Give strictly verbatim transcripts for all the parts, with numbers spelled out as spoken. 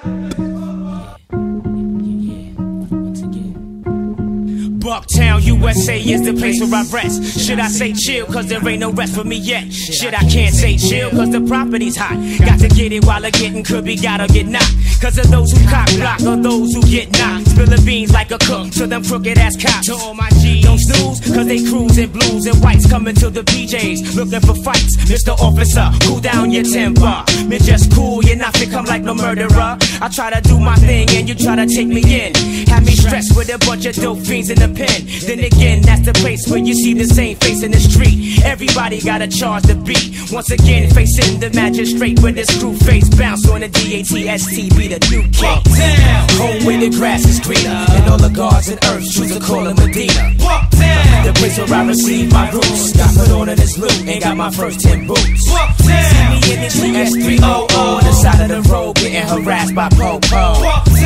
Bucktown, U S A is the place where I rest. Should I say chill, cause there ain't no rest for me yet? Shit, I can't say chill, cause the property's hot. Got to get it while the getting could be gotta get knocked. Cause of those who cock block or those who get knocked. Spill the beans like a cook to them crooked ass cops. To all my G's, don't snooze, cause they cruise in blues and whites. Coming to the P Js, looking for fights. Mister Officer, cool down your temper. Me just cool, you're not become like no murderer. I try to do my thing and you try to take me in. Have me stressed with a bunch of dope fiends in the pen. Then again, that's the place where you see the same face in the street. Everybody got a charge to beat. Once again, facing the magistrate with his screw face. Bounce on the D A T S T, be the new king. Home where the grass is greener, and all the gods and earth choose to call it Medina. The place where I receive my roots. Got put on in this loot and got my first ten boots. See me in the G S three oh oh on the side of the road, getting harassed by po-po.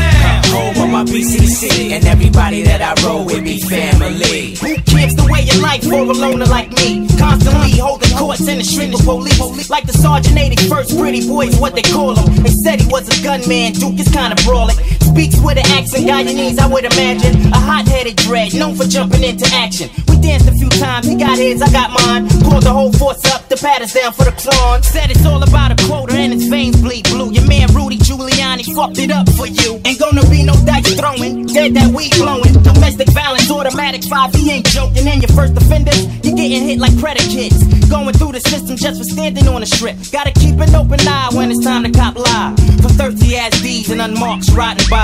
Home on my B C C, and everybody that I roll with be family. Who gives the way of life for a loner like me? Constantly holding courts in the street with police. Like the Sergeant eighty-first pretty boys, what they call him. They said he was a gunman, Duke is kinda brawling. Speaks with an accent, Guyanese, I would imagine. A hot-headed dread, known for jumping into action. We danced a few times, he got his, I got mine. Pulled the whole force up, the pad is down for the clone. Said it's all about a quota and his veins bleed blue. Your man Rudy Giuliani fucked it up for you. Ain't gonna be no dice throwing, dead that weed blowing. Domestic violence, automatic five, he ain't joking. And your first offenders, you getting hit like predicates. Going through the system just for standing on a strip. Gotta keep an open eye when it's time to cop live. For thirsty ass D's and unmarks riding by.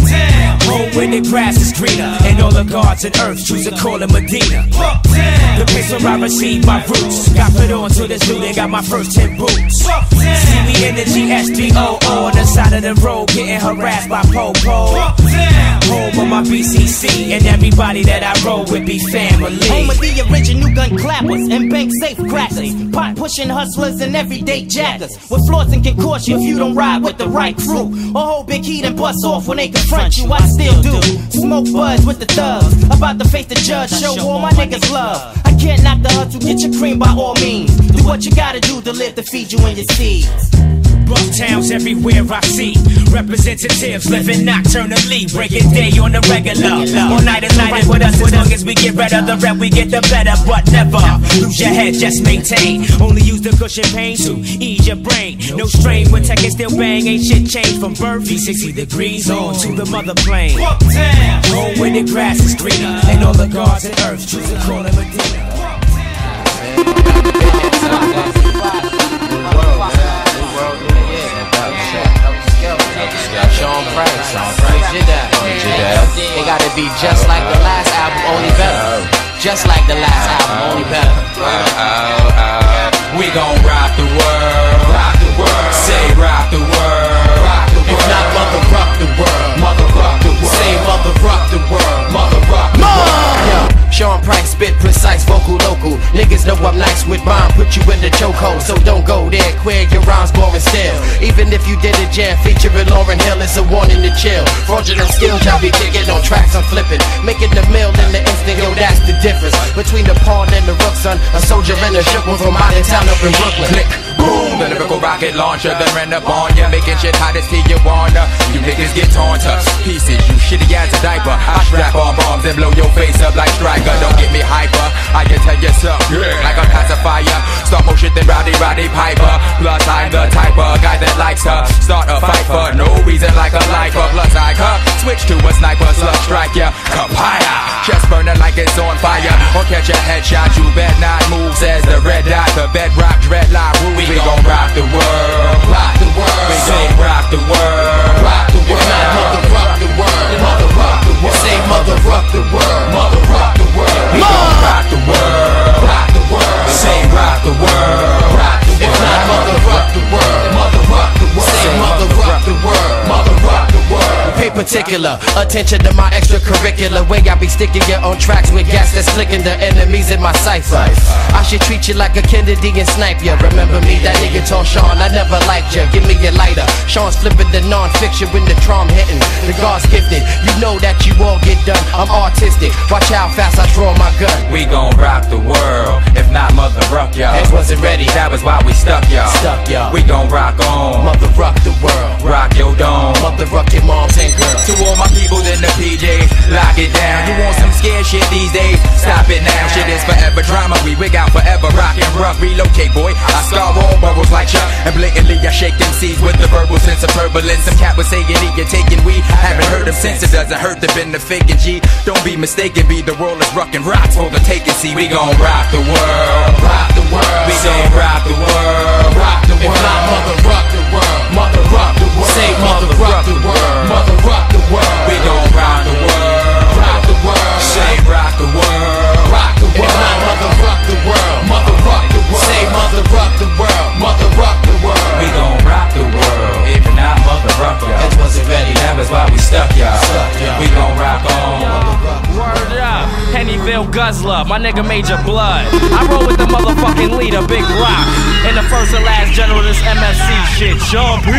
Home where the grass is greener, and all the gods and earth choose to call it Medina. The place where I receive my roots. Got put on to this dude and got my first ten boots. See me in the G S three oh oh on the side of the road, getting harassed by po-po. Home on my B C C, and everybody that I roll with be family. Home of the original gun clappers and bank safe crackers. Pot pushing hustlers and everyday jackers. With flaws and can cost you if you don't ride with the right crew. Or hold big heat and bust off when they confront you. I still do. Smoke buzz with the thugs. About to face the judge, show all my niggas love. I can't knock the hustle, get your cream by all means. Do what you gotta do to live to feed you and your seeds. Bucktowns everywhere I see representatives living nocturnally, breaking day on the regular. All night and night with us, as long as we get rid of the red, we get the better. But never lose your head, just maintain. Only use the cushion pain to ease your brain. No strain when tech is still bang, ain't shit changed from birth. sixty degrees on to the mother plane. Home where the grass is greener, and all the gods and earth choose to call it Medina. Sean Price, Sean Price did that. It gotta be just like the last album, only better. Just like the last album, only better. Oh, oh, oh. We gon' rock the world. Rock the world. Say rock the world. Rock the world. If not mother rock the world. Mother rock the world. Say mother rock the world. Mother rock the world. Sean Price spit precise, vocal local. Niggas know I'm nice with rhyme, put you in the chokehold. So don't go there, queer, your rhymes boring still. Even if you did a jam featuring Lauryn Hill, it's a warning to chill. Fraudulent skills, I be digging on tracks, I'm flipping. Making the mill in the instant, yo, that's the difference between the pawn and the rook, son. A soldier and a shook one from out of town up in Brooklyn. Click, boom, the lyrical rocket launcher, then ran up on ya, making shit hot as Tijuana. You niggas get torn to pieces, you shitty as a diaper. I strap on bombs and blow your face up like Striker. Don't get me hyper, I can tell you something like a pacifier. Start motion then rowdy rowdy piper. Plus I'm the type of guy that likes her. Start a fight for no reason like a lifer. Plus I come switch to a sniper, slug strike ya, kapaya. Chest burning like it's on fire. Or catch a headshot, you bet not move. Says the red dot, the bedrock dreadlock. We, we gon' rock the world, rock the world. We gon' rock the world, rock the world. If not mother rock the world, mother rock the world. Say mother rock the world, mother rock the world. We gon' rock the world, rock the world. Say rock the world, rock the world. If not mother rock the world, mother rock the world. Say mother rock the world, mother rock the world. Pay particular attention to my extracurricular way I I be sticking you on tracks with gas that's flicking the enemies in my cipher. I should treat you like a Kennedy and snipe ya. Remember me, that nigga told Sean I never liked ya. Give me your lighter. Sean's flipping the non-fiction when the drum hitting. The God's gifted, you know that you all get done. I'm artistic, watch how fast I draw my gun. We gon' rock the world, if not mother rock y'all. It wasn't ready, that was why we stuck y'all. Stuck y'all. We gon' rock on, mother rock the world. Rock your dome, mother rock your moms and girls. To all my people in the P Js, lock it down. You want some scared shit these days? Stop it now. Shit is forever drama. We wig out forever, rock and rough. Relocate, boy. I scar all burrows like Chuck, and blatantly I shake them seeds with the verbal sense of turbulence. Some cat was saying he you're taking weed. Haven't heard him since. It doesn't hurt to been the faking G. Don't be mistaken. Be the world is rockin' rocks for the taking. See, we gon' rock the world, rock the world. We gon' rock the world, rock the world. If not mother rock the world, mother rock the world. Say mother rock the world, mother rock the world. We gon' rock the world, rock the world. Say rock the world, rock the world. If not mother rock the world, mother rock the world. Say mother rock the world, mother rock the world. We gon' rock the world, if not mother rock y'all. It wasn't ready, that was why we stuck y'all. We gon' rock on. Word up, Hennyville Guzzler, my nigga Major Blood. I roll with the motherfucking leader, Big Rock. And the first and last general of this M F C shit, Sean P.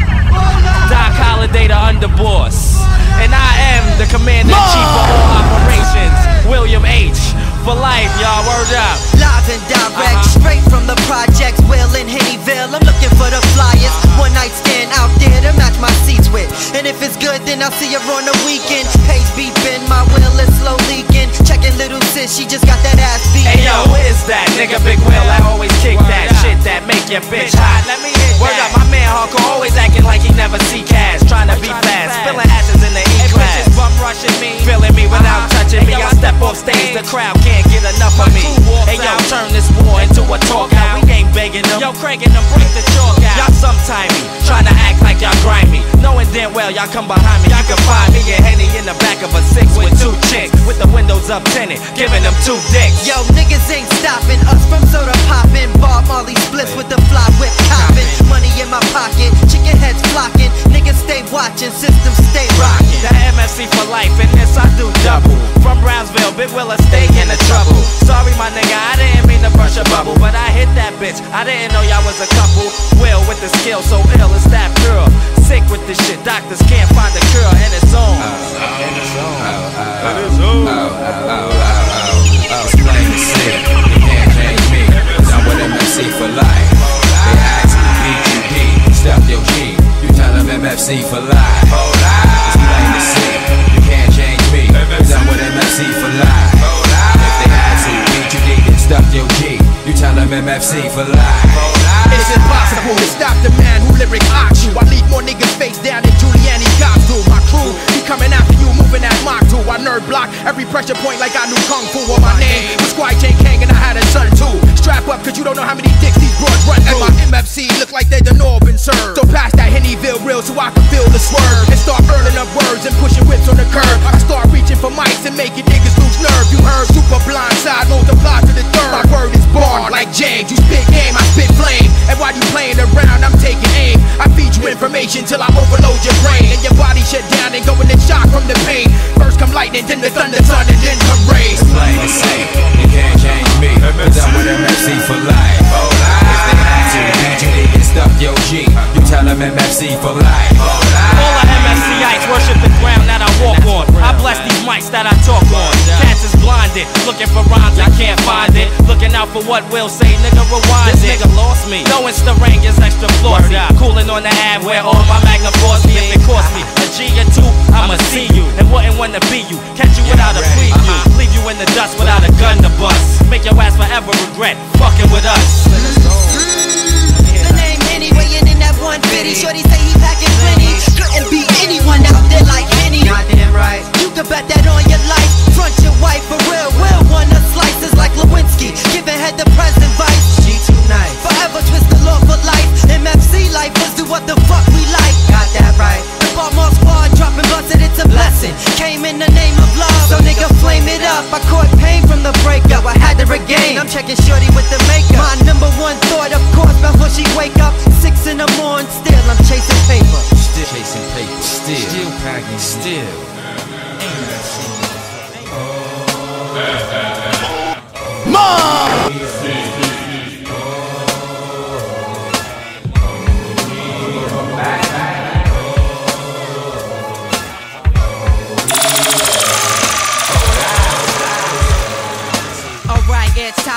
Doc Holliday, the underboss. And I am the commander-in-chief of all operations, William H. For life, y'all, word up. Live and direct, uh-huh. Straight from the projects, Will in Hennyville. I'm looking for the flyers, one night stand out there to match my seats with. And if it's good, then I'll see her on the weekend. Page beeping, my will is slow leaking. Checking little sis, she just got that ass beat. Hey yo, who is that? Nigga Big Will, I always kick word that up. Shit that make your bitch hot. Let me hit word that. Up, my man Hardcore always acting like he never see cash. Trying to be fast, spilling ashes in the E-class. Hey, bum rushing me, feeling me without uh-huh. touching me. I step off stage, the crowd can't get enough of me. Hey yo, turn this war into a talk out. We ain't begging them. Yo, Craig and them break the chalk out. Y'all sometime me, trying to act like y'all grimy. Knowing damn well y'all come behind me. You can find me and Henny in the back of a six with two chicks, with the windows up tinted, giving them two dicks. Yo, niggas ain't stopping us from soda popping. Bob Marley splits with the fly whip copping. Money in my pocket, chicken heads flocking. Niggas stay watching, systems stay rocking. The M F C for life, and this I do double. From Brownsville, Big Willa stay in the trouble. Sorry my nigga, I didn't mean to burst your bubble, but I hit that bitch. I didn't know y'all was a couple. Will with the skill so ill, it's that girl. Sick with this shit, doctors can't find a cure, and it's on. And it's on. And it's on. It's plain to see. You can't change me. I'm with M F C for life. They ask me, B G P, stuff your G. You tell them M F C for life. It's plain to see. You can't change me. I'm with M F C for life. If they ask you, B G P, then stuff your G. You tell them M F C for life. It's impossible to stop the man who lyric ox you. I leave more niggas face down than Giuliani cops do. My crew be coming after you, moving that mock too. I nerd block every pressure point like I knew Kung Fu. On my name was Squire J. Kang and I had a son too. Strap up cause you don't know how many dicks these broads run through. And my M F C look like they done all been served. So pass that Hennyville real so I can feel the swerve. And start earning up words and pushing whips on the curb. I start reaching for mics and making niggas lose nerve. You heard super blind side multiply to the third. My word is born like James. You spit game, I spit flame. And while you playing around, I'm taking aim. I feed you information till I overload your brain. And your body shut down and go in shock from the pain. First come lightning, then the thunder, sun, and then come rain. It's plain to see, you can't change me. Cause I'm with M F C for life. If they have to, B G D can stuff your G. You tell them M F C for life. All the M F C-ites worship the ground that I walk on. I bless these mics that I talk on. Cats is blinded, looking for rhymes, I can't find it. Looking out for what Will say, nigga rewind it. This nigga lost me, no Insta-ring is extra flossy. Cooling on the ab where all my magnum force me. If it cost me a G or two, I'ma see you. And wouldn't wanna be you, catch you without a preview. Leave you in the dust without a gun to bust. Make your ass forever regret fucking with us. The name anyway, and in that one fitty, shorty say he packing plenty. Couldn't be anyone out there like Henny. Goddamn right. You can bet that on your life. Front your wife for real, will one of slices like Lewinsky. Giving head the present vice. She too nice. Forever twist the law for life. M F C life, let's do what the fuck we like. Got that right. The Baltimore squad dropping busted, it's a blessing. Came in the name of love, so nigga flame it up. I caught pain from the breakup, I had to regain. I'm checking shorty with the makeup. My number one thought, of course, before she wake up. Six in the morning, still I'm chasing paper. Still chasing paper, still, still packing, still.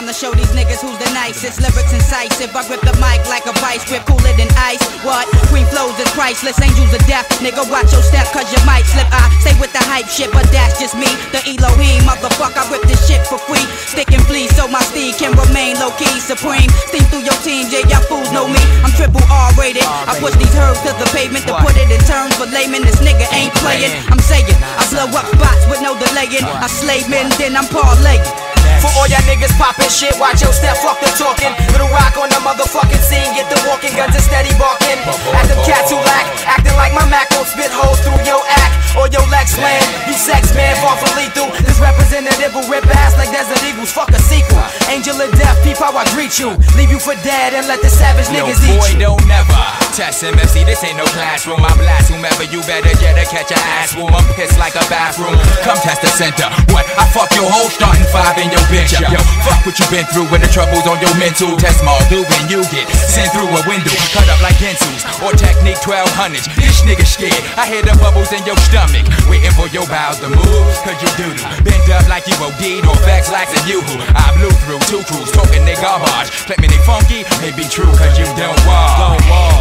time to show these niggas who's the nicest. Lyrics incisive, I grip the mic like a vice grip, cooler than ice. What? Queen flows is priceless, angels of death. Nigga, watch your step, cause you might slip. I stay with the hype shit, but that's just me. The Elohim, motherfucker, I whip this shit for free. Stick and flee, so my steed can remain low-key supreme. Steam through your team, yeah, y'all fools know me. I'm triple R rated. I push these herbs to the pavement to put it in terms for layman. This nigga ain't playing. I'm saying, I blow up spots with no delaying. I slay men, then I'm parlaying. For all y'all niggas poppin' shit, watch your step, fuck the talking. Little rock on the motherfucking scene, get the walking, guns are steady barking. At them cats who lack, acting like my Mac won't spit holes through your act. Or your Lex land, you sex man, far from lethal. This representative will rip ass like Desert Eagles, fuck a sequel. Angel of death, peep how I greet you. Leave you for dead and let the savage niggas eat you. Boy, don't never test M F C, this ain't no classroom. I blast whomever, you better get a catch a ass wound. I'm pissed like a bathroom. Come test the center. What? I fuck your whole starting five in your bitch. Yo, fuck what you been through when the trouble's on your mental. Test small do when you get sent through a window, cut up like Gensu's or Technique twelve hundred. This nigga scared. I hear the bubbles in your stomach, waiting for your bowels to move. Cause you doo-doo, bent up like you O D'd or facts lax and you who I blew through two crews, talking they garbage, claiming they funky, may be true cause you don't walk.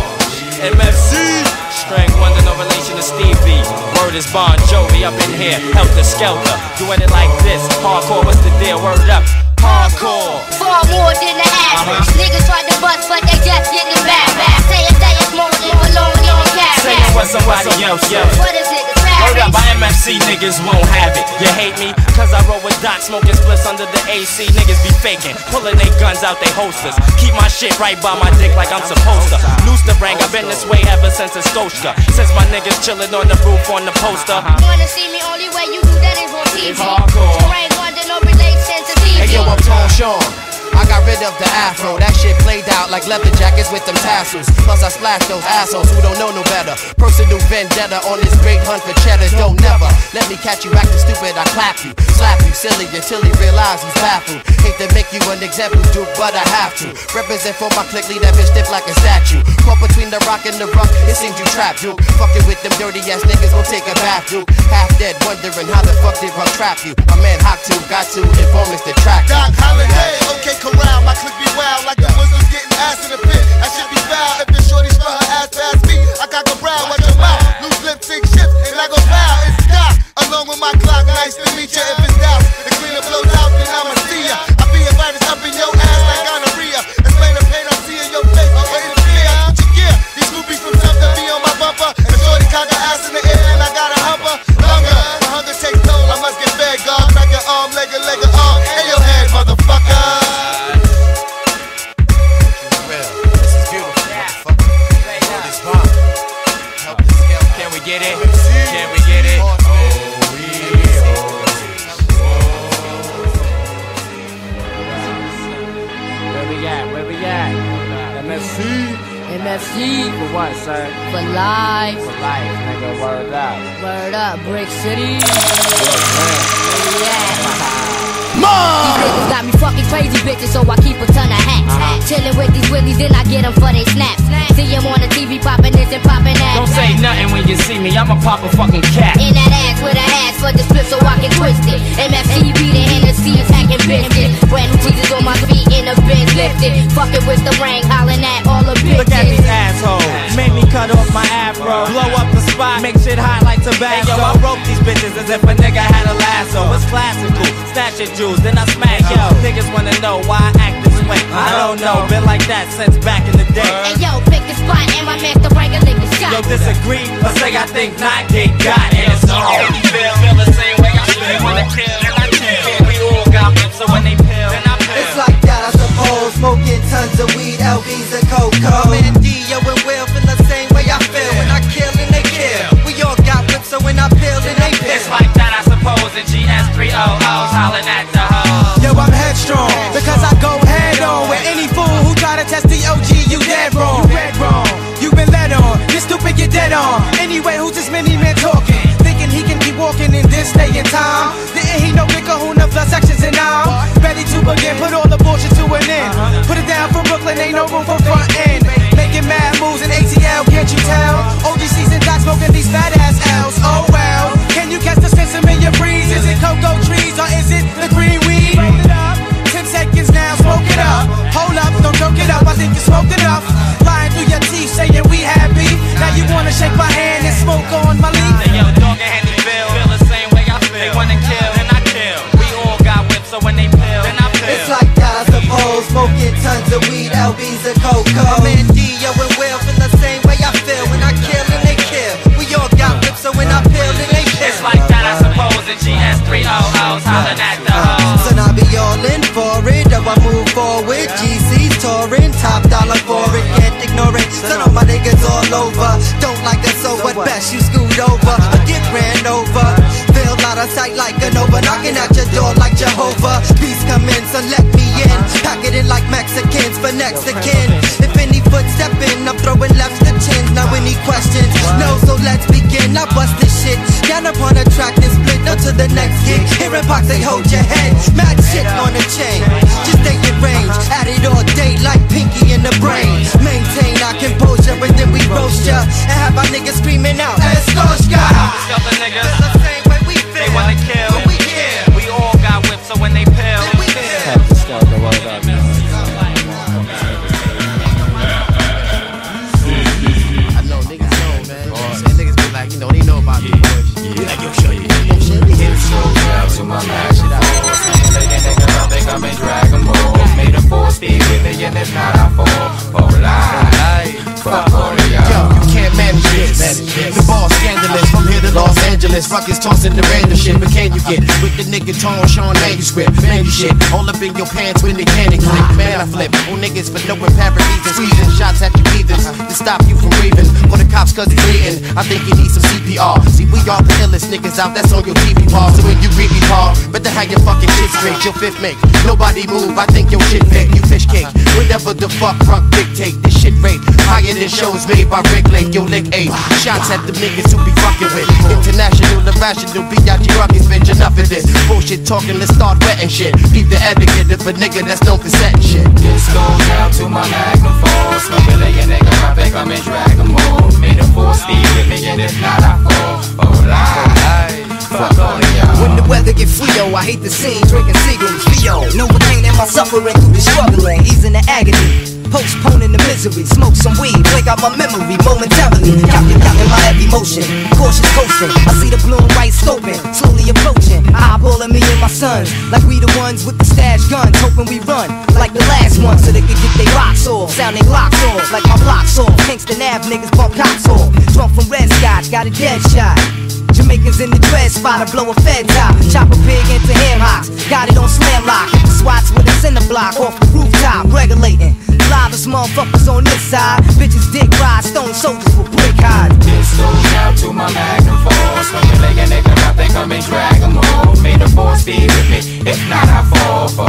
M F C, strength one to no relation to Stevie. Word is Bon Jovi up in here, helter skelter. Doing it like this, hardcore, what's the deal? Word up, hardcore. Far more than the average. Uh-huh. Niggas tried to bust, but they just didn't back back. Say it, say it's more than alone in the cat. Say it for somebody else, yo. What is niggas? Word up, my M F C niggas won't have it. You hate me? Cause I roll with Doc, smoking splits under the A C. Niggas be faking, pulling they guns out they holsters. Keep my shit right by my dick like I'm supposed to. Loose the rank, I've been this way ever since a Scotia. Since my niggas chillin' on the roof on the poster. You wanna see me, only way you do that is on T V. It's hardcore. Terrain London, no relation to T V. Hey yo, I'm Tom Sean. I got rid of the afro, that shit played out like leather jackets with them tassels. Plus I splashed those assholes who don't know no better. Personal vendetta on this great hunt for cheddar. Don't never let me catch you acting stupid, I clap you, slap you silly until he realize he's baffled. Hate to make you an example, Duke, but I have to. Represent for my clique, leave that bitch stiff like a statue. Caught between the rock and the rock, it seems you trapped, Duke. Fucking with them dirty ass niggas, gon' take a bath, Duke. Half dead, wondering how the fuck did Ruck trap you. My man Hawk two got to inform us to track you. Doc Holiday, okay, corral, my clique be wild like the Muslims getting ass in the pit. I should be foul if the shorty spell her ass past me. I got the brow, watch your mouth, loose lip, six ships, and I go foul. It's Doc, along with my clock, nice to meet ya. If it's doubt, the cleaner blows out, then I'ma see ya. I be a virus up in your ass like gonorrhea. Explain the pain I see in your face, but it's clear. Out your gear, these groupies from something be on my bumper. And shorty cock her ass in the air, and I got a humper. Longer, my hunger takes toll, I must get fed, God. Crack your arm, leg a leg a arm, and your head, motherfucker. Get it? Can we get it? Oh, yeah. Where we at? Where we at? M F C. M F C. For what, sir? For life. For life, nigga. Word up. Word up, Brick City. Where we at? These niggas got me fucking crazy bitches, so I keep a ton of hats. Uh-huh. Chillin' with these willies, then I get them for they snaps. See them on the T V poppin' this and poppin' that. Don't say nothing when you see me, I'ma pop a fucking cat. In that ass with a ass for the split so I can twist it. M F C beatin' Hennessy, attacking biscuits. Brand new Jesus on my feet in the bench lifted. Fucking with the ring, hollin' at all the bitches. Look at these assholes, make me cut off my afro. Blow up the spot, make shit hot like tobacco. Hey, yo, I rope these bitches as if a nigga had a lasso. It's classical, snatch your jewels, then I smack yo. Niggas wanna know why I act this way. I don't know, been like that since back in the day. Hey yo, pick a spot and my man the right a nigga shot. Yo, disagree, but say I think not get got. And it's all feel, feel the same way I feel when they kill, and I kill. We all got them, so when they pill, then I pill. It's like that, I suppose. Smoking tons of weed, L Bs and cocoa. Man, D, yo, and Will feel the same way I feel when I kill and they kill. We all got whips, so when I pill, then they pill. It's like that, I suppose. And G S three O Os hollering at the hoes. Yo, I'm headstrong, because I go head on with any fool who try to test the O G. You dead wrong, you read wrong. You been led on, you're stupid, you're dead on. Anyway, who's this mini man talking? Thinking he can keep walking in this day and time. Didn't he know Big Kahuna plus sections and I'm ready to begin, put all the bullshit to an end. Put it down for Brooklyn, ain't no room for front end. Making mad moves in A T L, can't you tell? O G C's and Doc smoking these fat ass L's. Oh well, can you catch the sense in your breeze? Is it cocoa trees or is it the green weed? Ten seconds now, smoke enough. Lying through your teeth saying we happy. Now you wanna shake my hand and smoke on my leaf. Hey yo, dog and Henny Bill, feel the same way I feel. They wanna kill, then I kill. We all got whips, so when they pill, then I pill. It's like that, I suppose. Smoking tons of weed, L Bs and cocoa. My man D, yo, and Will feel the same way I feel. When I kill and they kill. We all got whips, so when I pill and they pill. It's like that, I suppose. And G S three oh O's hollering at the hoes. So now be all in for it, though I move forward. G C's touring, top dollar for it, can't ignore it. So all my niggas all over. Don't like us, so what best you scoot over or get ran over. Feel out of sight like an over, knocking at your door like Jehovah. Peace come in, so let me in. Pack it in like Mexicans for next to kin. If any foot step in, I'm throwing left to chins. Now any questions? No, so let's begin. I bust this shit down upon a track and split up to the next gig. Hearing box, they hold your head. Mad shit on the chain. Just stay in range. At it all day like Pinky in the brain. Maintain our composure and then we roast ya and have our niggas screaming out. Escoshka. These other niggas, the same way we feel. they wanna kill. We kill. We all got whips, so when they pill, We kill. I know niggas know, man. Say niggas be like, you know, they know about me, boys. Be like, yo, show you. Yo, shit, we hit it. Out to my man, shit out. Nigga, nigga, I think I'm in Dragon Ball. Made a four speed with me, and if not, I fall. Oh, lie. Fuck all of Yo, y'all. you can't manage this. The ball's scandalous from here to Los Angeles. Ruckus tossing the random shit, but can you get with the nigga tone Sean manuscript? Man, you shit all up in your pants when the cannon click. Man, I flip on niggas for knowing parodies and squeezing shots at you heathens to stop you from breathing. For the cops cause he's bleeding, I think you need some C P R. See, we all the illest niggas out, that's on your T V bar. So when you read me, Paul, better have your fucking shit straight. Your fifth make nobody move, I think your shit fake. You fish cake, whatever the fuck Ruck dictate. This shit rate higher than shows made by Rick Lake. Yo, lick eight shots at the niggas who be fucking with international, irrational, B I G Ruckus, bitch. Enough of this bullshit talking, let's start wetting shit. Keep the etiquette of a nigga that's known for setting shit. This goes out to my Magnum Force. Smoking like a nigga, I think I'm in Dragon Ball. Made a four speed with me, and if not, I fall. Oh, lie. Fuck all of y'all. When the weather get frio, I hate the scene, drinking Seagram's Fio. Novocaine in my suffering through the struggling, easing the agony. Postponing the misery, smoke some weed, break out my memory momentarily. Counting, counting my every motion, cautious coasting. I see the blue and white scoping, slowly approaching. Eyeballing me and my sons, like we the ones with the stash guns, hoping we run like the last one, so they can get their locks off, sounding locks off, like my blocks off. Kingston Ave niggas bump cops off, drunk from Red Scotch, got a dead shot. Jamaicans in the dread spot, I blow a fed top. Chop a pig into ham hocks, got it on slam lock. Hit the swats with a cinder block off the rooftop, regulating. Livest motherfuckers on this side, bitches dick ride, stone soldiers with brick hides. This goes out to my Magnum Force. Smoking like a nigga, I think I'm in Dragon Ball. Made a four speed with me, if not, I fall. For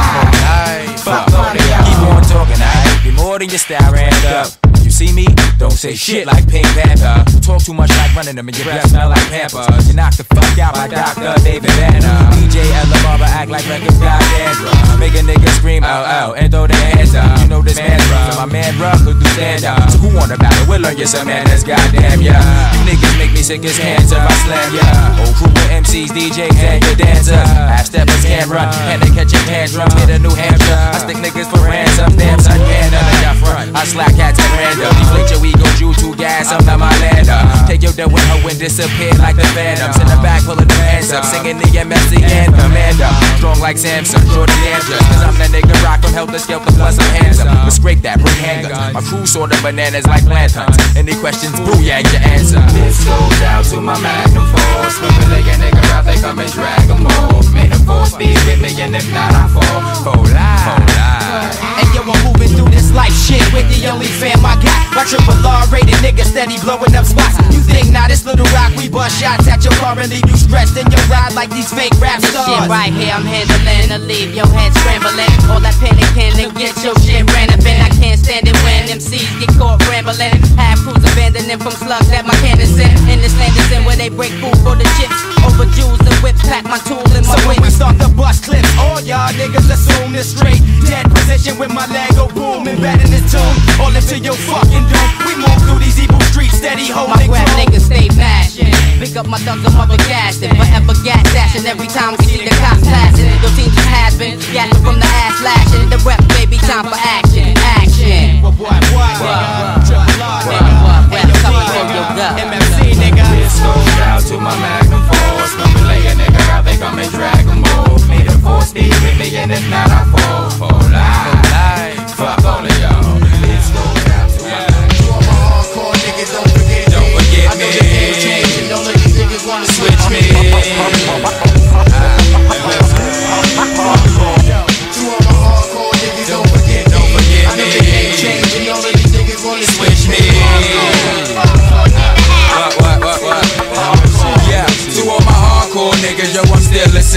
life. Fuck all of y'all. Keep on talking, I be more than your style ramped up. You see me? Don't say shit like Pink Panther. Talk too much like running them and your breath smell like Pampers. You knock the fuck out by Doctor David Banner. D J Ella Barber act like records got dandruff. Make a nigga scream out out and throw their hands up. You know this man's rough, so my man rough could do stand up. So who wanna battle? We'll learn you some man that's goddamn yeah. You niggas make me sick as cancer. I slam ya. Whole crew with M Cs, D Js and your dancers. Half steppers can't run and they catch your tantrums. Hit a New Hampshire. I stick niggas for ransom. Damn son, man, none of y'all front. I slack cats at random. Deflate your ego, Jew to gas. I'm not my lander. Take your dough with her and disappear like the phantoms. In the back, pulling the hands up, singing the M S C anthem. And up, strong like Samson, shorty dangerous. Cause I'm that nigga rock from Helter Skelter plus I'm handsome. But scrape that, bring handguns. My crew sort of bananas like lanterns. Any questions, booyah, your answer. This goes out to my Magnum Force. Smoking like a nigga, I think I'm in Dragon Ball. Made a four speed with me, and if not, I fall. For life. For life. And yo, I'm moving through this life shit with the only fam I got. My triple R rated nigga steady blowing up spots. You think now this little rock, we bust shots at your car and leave you stressed in your ride like these fake rap stars. Shit right here, I'm handling to leave your head scrambling. All that panicking and get your shit rambling. I can't stand it when M Cs get caught rambling. Half crews abandoning from slugs that my cannons in. In this land is in where they break food for the chips. Over jewels and whips, pack my tool in my So when whip. we start the bust clips, all y'all niggas assume this straight. Dead position with my leg go boom, embedded in this tune. All into your fucking dome. We move through these evil streets, steady holding My rap niggas stay mashing. Pick up my thugs and mother gassing. Forever gas dashing every time we see the cops passing. Your team just has been gassing from the ass lashing. The rep baby, time for action, action.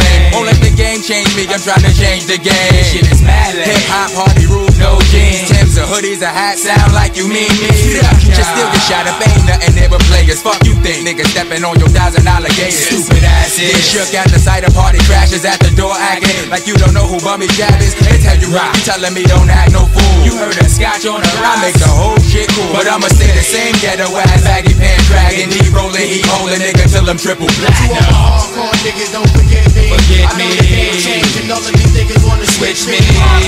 lame. Won't let the game change me, I'm trying to change the game. This shit is mad lame. Hip hop, party rules, no jeans. Timbs or hoodies or hats sound like you mean me. Just still get shot up, ain't nothing there but players. Fuck you think, niggas stepping on your thousand alligators. Stupid asses. Get shook at the sight of party crashes at the door acting like you don't know who Bummy Jab is. They tell you rock, you telling me don't act no fool. You heard a scotch on the rise. I make the whole shit cool, but I'ma stay the same ghetto ass, baggy pants dragging, deep rolling, heat holding nigga till I'm triple platinum. To all my hardcore niggas, don't forget me. Forget I know the game changed and all of these niggas wanna switch me.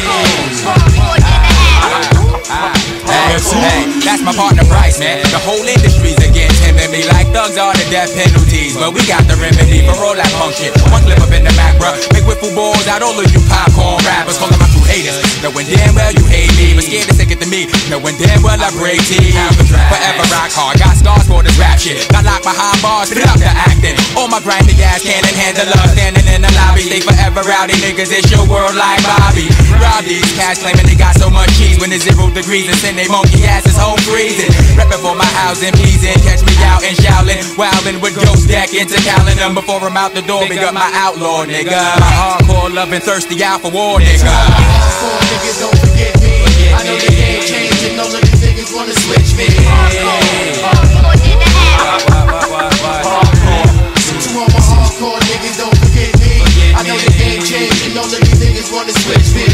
Hey, hey, that's my partner Bryce, man. The whole industry's against him and me, like thugs are the death penalties. But we got the remedy for all that punk shit. One clip up in the Mac, bruh. Big whiffle balls out all of you popcorn rappers. Call them my true haters. Knowing damn well you hate me, but scared to stick it to me. Knowing damn well I break teeth. Forever rock hard, got scars for this rap shit. Got locked behind bars, spit out the acting. All my grimy ass cannon handler, standing in the lobby. They forever rowdy niggas, it's your world like Bobby. Rob these cats claiming they got so much cheese when it's zero degrees and send they monkey asses home freezing. Reppin' for my housing, pleasing. Catch me out in Shaolin, wildin' with ghost deck into calling them before I'm out the door. Big up my outlaw nigga, my hardcore loving thirsty out for war nigga. Hardcore niggas, don't forget me. I know the game changed and all of these niggas wanna switch me. To all my hardcore niggas, don't forget me. I know the game changed and all of these niggas wanna switch me.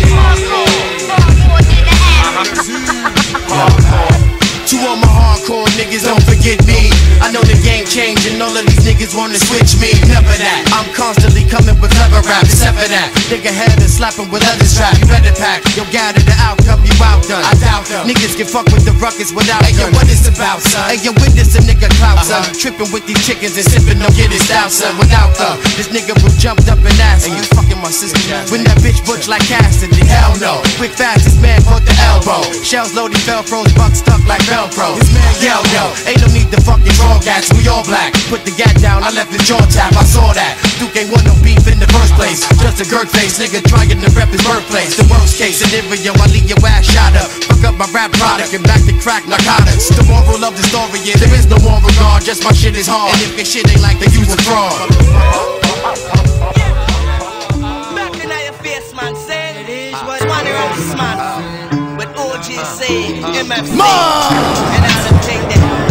To all my hardcore niggas, don't forget me. I know the game changed and all of these niggas wanna switch me. Never that. I'm constantly coming with clever rap. Except for that, nigga head and slapping with leather strap. You better pack. Yo, gather the outcome, you outdone. I doubt them. Niggas can fuck with the ruckus without hey, yo, what is about, son? Hey, yo, witness a nigga clout, son. Uh-huh. Tripping with these chickens and sipping, don't get it out, son. Without the, this nigga who jumped up and asked, hey, you fucking my sister. When that bitch butch like Cassidy, hell no. Quick fast, this man caught the elbow. Shells loaded, fell froze, buck stuck like Velcro. This man yo, yo, ain't no need to fucking draw gats, we all black. Put the gat down, I left the jaw tap, I saw that. Duke ain't want no beef in the first place. Just a girth face, nigga trying to rep his birthplace. The worst case scenario, I leave your ass shot up. Fuck up my rap product and back to crack narcotics. The moral of the story is there is no more regard, just my shit is hard. And if your shit ain't like, then you a fraud. Back in your face, man, say it is what one around this man. But O G say M F C. And I'll take that.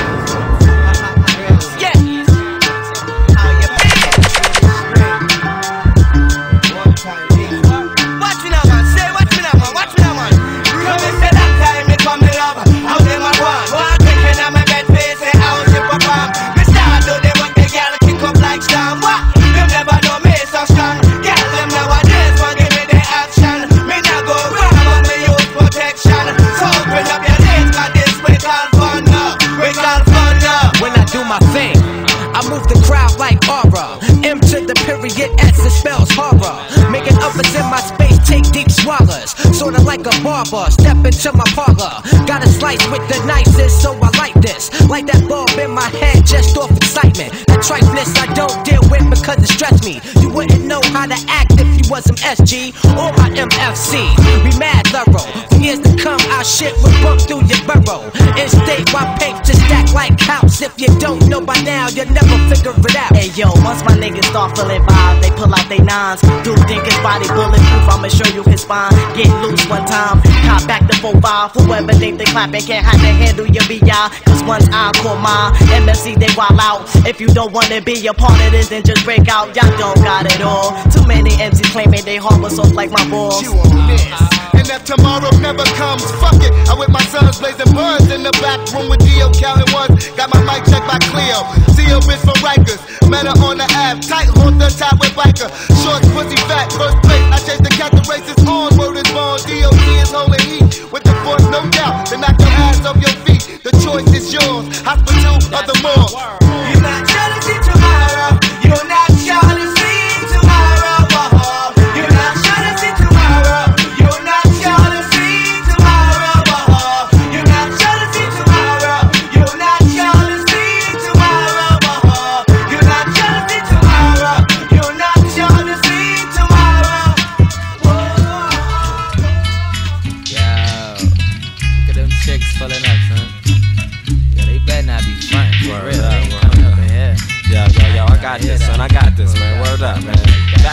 Sorta like a barber, step into my parlor. Got a slice with the nicest, so I like this. Like that bulb in my head, just off excitement. That trifleness I don't deal with because it stress me. You wouldn't know how to act if you was some S G or my M F C. We mad thorough. For years to come, our shit will bump through your burrow. In state, why paint to stack like house? If you don't know by now, you'll never figure it out. Hey yo, once my niggas start feeling vibe, they pull out they nines. Dude think his body bulletproof, I'ma show you his spine. Get loose one time, cop back the four five. Whoever think they clapping can't have to handle your B I. Cause once I call my M F C, they wild out. If you don't wanna be a part of this, then just break out. Y'all don't got it all. Too many M Cs claiming they harbor soft like my balls. And if tomorrow never comes, fuck it. I with my sons blazing buns in the back room with D O counting ones. Got my mic checked by Cleo. C O bitch from Rikers. Men are on the Ave, tight on the top with biker. Short, pussy, fat, first place. I chase the cat, the race is on. Word is born, D O T is holding heat. With the force, no doubt. To knock your ass off your feet. The choice is yours. Hospital or the morgue. You're not trying to see tomorrow. You're not trying to see tomorrow. You're not trying to see tomorrow. You're not trying to see tomorrow. You're not trying to see tomorrow. You're not trying to see tomorrow. You're not trying to see tomorrow. You're not trying to see tomorrow. Yo, look at them chicks pulling up, son. Yeah, they better not be frontin' for real.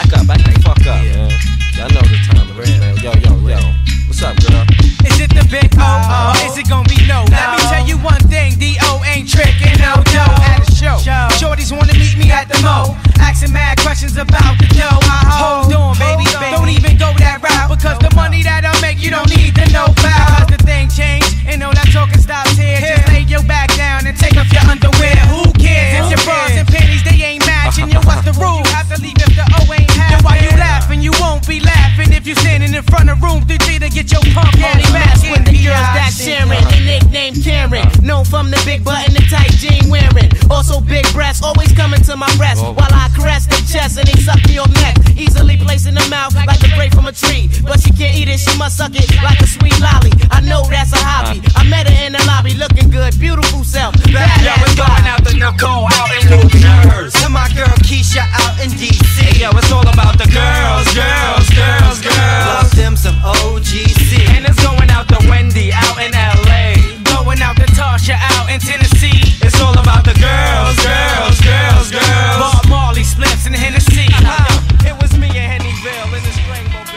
back up, back the fuck up, man. Y'all know the time it is, man. Yo, yo, yo. What's up, girl? Is it the big O or is it gonna be no? Let me tell you one thing, D O ain't tricking no dough at a show. Shorties wanna meet me at the mo, asking mad questions about the dough. Hold on, baby, don't even go that route, because the money that I make you don't need to know about. Cause the thing changed and all that talking stops here. Just lay your back down and take off your underwear. Who cares if your bras and pennies they ain't matching? Yo, what's the rule? You have to leave if the O ain't happy. Then why you laughing? You won't be laughing if you standing in front of room three three to get your pump on. Fast with the girls that sharing, they nickname Karen. Known from the big button and tight jean wearing. Also big breasts, always coming to my rest while I caress their chest and they suck me on neck. Easily placed in the mouth like a grape from a tree, but she can't eat it, she must suck it like a sweet lolly. I know that's a hobby. I met her in the lobby, looking good, beautiful self. Bad Yo, it's going out to Nicole out in New Jersey, and my girl Keisha out in D C. Hey, yo, it's all about the girls, girls, girls, girls. Love them some O G C. And it's going out to Wendy out in L A, going out to Tasha out in Tennessee. It's all about the girls, girls, girls, girls. Bob Marley, Spliffs, and Hennessy. Uh, it was me and Hennyville in the string mobile.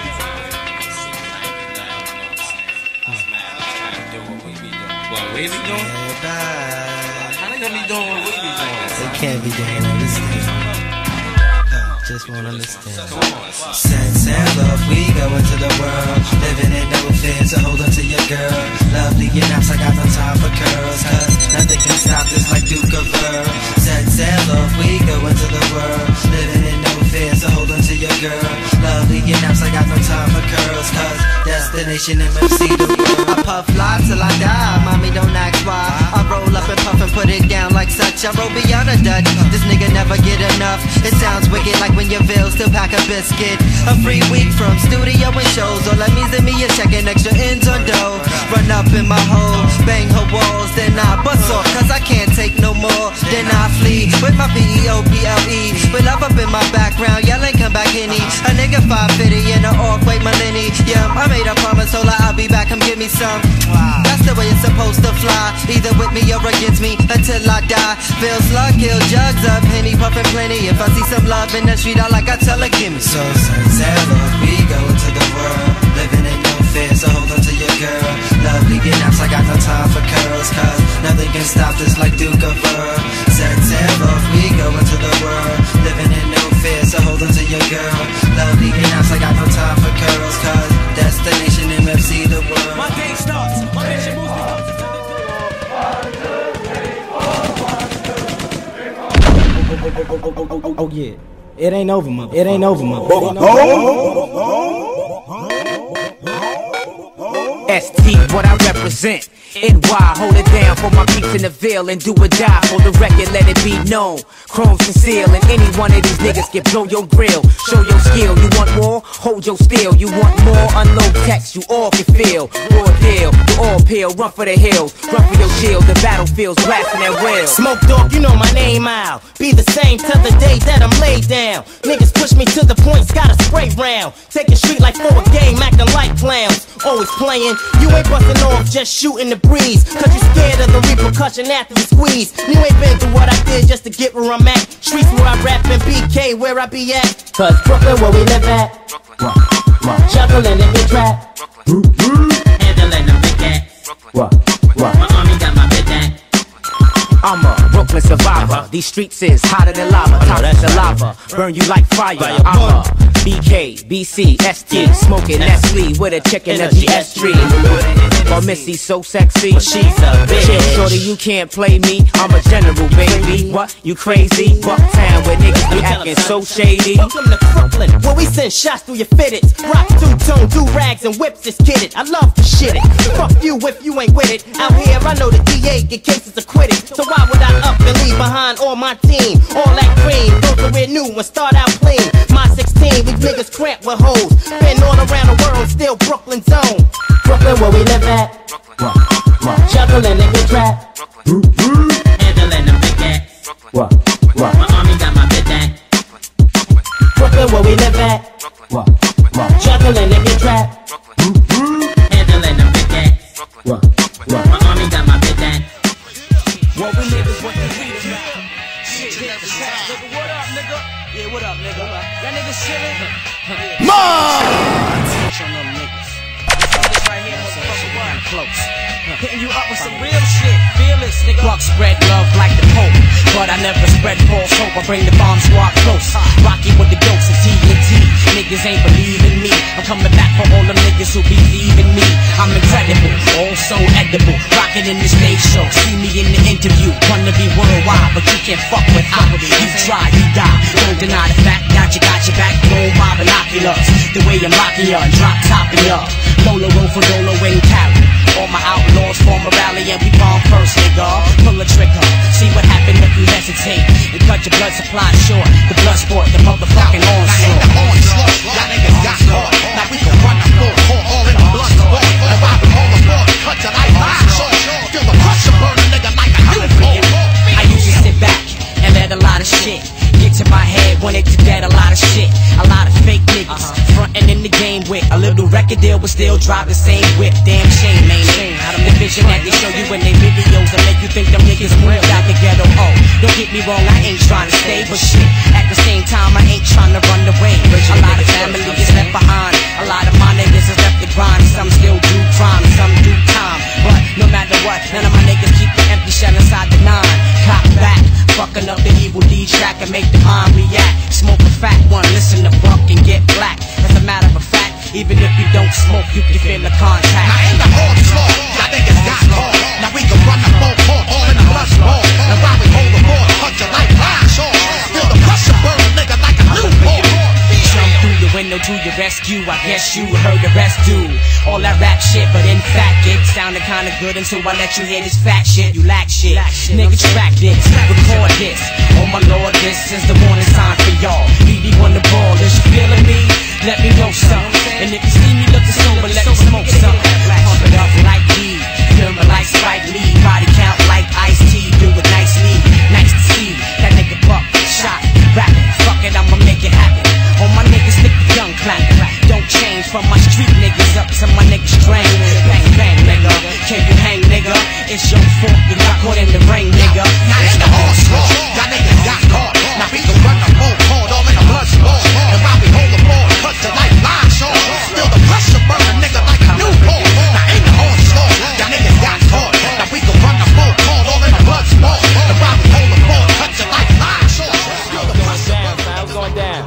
What we be doing? How they gonna be doing what we be doing? They can't be doing all this thing. Just won't understand. Sense and love, we go into the world, living in no fear, so hold on to your girl. Lovely enough, I got no time for curls, cause nothing can stop this like Duke of Earl. Sense and love, we go into the world, living in no fear, so hold on to your girl. Lovely enough, I got no time for curls, cause destination M F C the world. I puff live till I die, mommy don't ask why. I roll up and puff and put it down like such. I roll beyond a Dutch, this nigga never get enough. It sounds wicked like when your bill still pack a biscuit. A free week from studio and shows. All that means to me is checking extra ends on dough. Run up in my hole, bang her walls, then I bust off, cause I can't take no more. Then I flee with my P E O P L E. With love up in my background, yelling come back any. A nigga five fifty in an off-white millennium. Yeah, I made a promise, hold I'll be back, come give me some. That's the way it's supposed to fly, either with me or against me until I die. Feel slug, kill jugs up, Henny puffin' plenty. If I see some love in the street, I like I tell her, give me. So sunset, love, we go into the world, living in no fear, so hold on to your girl. Lovely enough, I got no time for curls, cause nothing can stop this like Duke of Earl. Sunset, love, we go into the world, living in no fear, so hold on to your girl. Lovely enough, I got no time for curls, cause destination M F C the world. My day starts, my mission moves me. Oh yeah, it ain't over, mother. It ain't over, mother. S T, what I represent. N Y, hold it down for my peeps in the Ville and do or die for the record, let it be known. Chrome conceal and any one of these niggas can blow your grill. Show your skill, you want more? Hold your steel. You want more? Unload text, you all can feel. Raw deal, you all peel, run for the hills, run for your shield. The battlefield's blasting at will. Smoke dog, you know my name out. Be the same till the day that I'm laid down. Niggas push me to the point, got a spray round. Take a street like for a game, acting like clowns. Always playing, you ain't busting off, just shooting the breeze. Cause you scared of the repercussion after you squeeze. You ain't been through what I did just to get where I'm at. Streets where I rap and B K where I be at. Cause Brooklyn where we live at. Juggling in the trap. Handling the big cat. My army got my big at. I'm a Brooklyn survivor. These streets is hotter than lava. Toxic the lava, burn you like fire. I'm a B K, B C, S T, smoking Nestle with a chicken of the S tree. But Missy so sexy, she's a bitch. Chill, shorty, you can't play me. I'm a general, baby. What? You crazy? Bucktown where niggas be acting so shady. Welcome to Brooklyn, where we send shots through your fitteds. Rock two-tone, do-rags and whips is kidded. I love to shit it. Fuck you if you ain't with it. Out here, I know the D A get cases acquitted. So why would I up and leave behind all my team? All that green, go to wear new and start out clean. My sixteen, these niggas cramped with hoes. Been all around the world, still Brooklyn zone. Brooklyn where we live at. Juggling in the trap. Handling them big cat. My army got my big at. Brooklyn where we live at. Juggling in the trap. Handling them big cat. My army got my big at. What we live is what we read about. Shit, nigga, what up, nigga? Yeah, what up, nigga? Y'all niggas Hitting you up with some real shit, fearless, nigga. Buck spread love like the Pope, but I never spread false hope. I bring the bomb squad close, rocky with the dose of T N T. Niggas ain't believing me. I'm coming back for all them niggas who be leaving me. I'm incredible, also edible, rocking in the stage show. See me in the interview, wanna be worldwide, but you can't fuck with I. You try, you die. Don't deny the fact that you got your back blown by binoculars. The way I'm rocking ya, drop topping ya. Lola roll for Dolo and Cali. All my outlaws form a rally and we bomb first, nigga. Pull a trigger, see what happened if you hesitate and cut your blood supply short. The blood sport, the motherfucking onslaught. Y'all niggas got caught. Now we can run the full court all in the blood sport. And while we hold the board, cut your life line short. Feel the pressure burn a nigga like a U-boat. I used to sit back and let a lot of shit get to my head when it's dead. A lot of shit, a lot of fake niggas frontin' in the game with a little record deal, but still drive the same whip. Damn shame, man. The vision that they show you in their videos and make you think them niggas moved out the ghetto. Oh, don't get me wrong, I ain't trying to stay, but shit, at the same time I ain't trying to run away. A lot of family is left behind, a lot of my niggas is left to grind. Some still do crime, some do time, but no matter what, none of my niggas keep the empty shell inside the nine. Cop back, fucking up the evil D track and make the mind react. Smoke a fat one, listen to Buck and get black. As a matter of fact, even if you don't smoke, you can feel the contact. Now in the onslaught, y'all niggas got caught. Now we can run the full court all in the blood sport. And while we hold the board, cut your life line short. Feel the pressure burn a nigga like a Newport. Jump through the window to your rescue. I guess you heard the rest do all that rap shit, but in fact it sounded kinda good until I let you hear this fat shit. You lack shit, nigga, track this, record this. Oh my lord, this is the warning sign for y'all. B D won the ball, is you feeling me? Let me know something. And if you see me looking sober, let me smoke something. Pump it up like weed, film it like Spike Lee, body count like Ice-T, do it nicely. Nice to see that nigga Buck shot, rapping. Fuck it, I'ma make it happen. All my niggas stick the gun clapping. Don't change from my street niggas up to my niggas drain. Bang bang, nigga. Can you hang, nigga? It's your fault you got caught in the ring, nigga. Now in the onslaught, y'all niggas got caught. Now we can run the full court all in the blood sport. And while we hold the board, cut your life line short. Feel the pressure burn a nigga like a Newport. Now in the onslaught, y'all niggas got caught. Now we can run the full court all in the blood sport. And while we hold the board, cut your life line short. Feel the pressure burn. How's going down?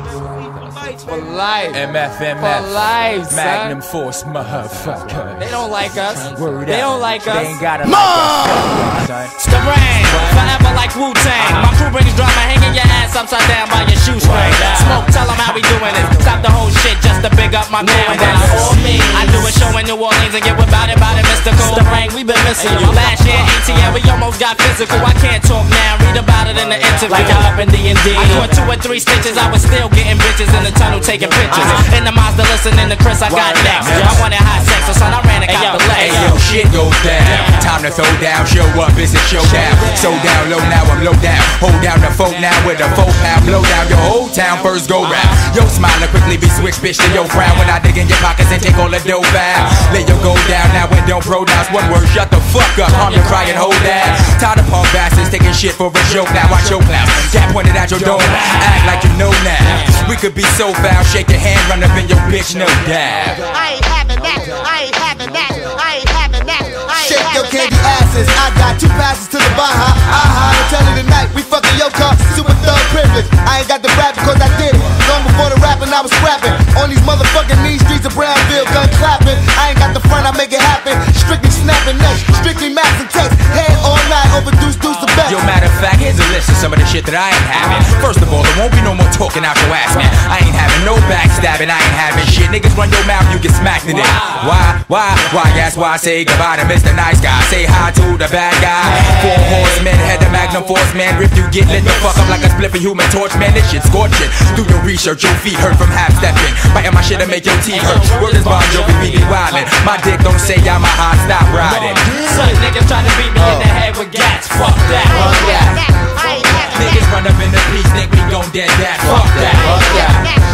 For life. M F M F. For life, Magnum son. Force, motherfucker. They don't like us. Word they out. don't like us. They ain't gotta like us, son. Scarain, forever like Wu-Tang. My crew brings drama, hanging your ass upside down by your shoestring. Smoke, tell them how we doing it. Stop the whole shit just to big up my man. That's all me. I do a show in New Orleans and get about it, about it, mystical. Scarain, we been missing you. Last year, A T L, we almost got physical. I can't talk now, read about it in the interview. Like I'm up in D and D. I caught two or three stitches, I was still getting bitches in the tunnel taking pictures. In the Mazda listening to Chris, I got next. I wanted high sex, so son, I ran and got the legs. Hey yo, shit goes down. Time to throw down, show up, it's a showdown. So down low, now I'm low down. Hold down the folk now with a four pound blow down. Your whole town first go round. Yo, smiling quickly be switched, bitch, to your frown. When I dig in your pockets and take all the dough out. Let your go down now and don't pronounce one word. Shut the fuck up, calm your cry and hold down. Tired of punk bastards taking shit for a joke now. Watch your clowns, cat pointed at your dome. Act like you know now. We could be so foul, shake your hand, run up in your bitch, no doubt. I ain't having that, I ain't having that, I ain't having that. Shake your candy asses, I got two passes to the Baja. Aha, I'm telling you tonight, we fucking your car, super thug privilege. I ain't got the rap because I did it. Long before the rapping, I was scrapping. On these motherfucking mean streets of Brownville, gun clapping. I ain't got the front, I make it happen. Strictly snapping next, strictly max and text. Head all night, overdose, deuce the best. Yo, matter of fact, here's a list of some of the shit that I ain't having. First of all, there won't be no more talking out your ass, man. I ain't having no backstabbing, I ain't having shit. Niggas run your mouth, you get smacked in it. Why, why, why, that's why I say goodbye to Mister Nice Guy. Say hi to the bad guy. Four horsemen, head the Magnum Force, man. If you get lit the fuck up like a spliffy human torch, man, this shit scorching. Do your research, your feet hurt from half stepping. Biting my shit and make your teeth hurt. Word is Bon Jovi, we be wildin'. My dick don't say I'm a hot, stop riding. Son, niggas try to beat me in the head with gats. Fuck that. Fuck that. Niggas run up in the piece, think we gon' dead that. Fuck that. Fuck that.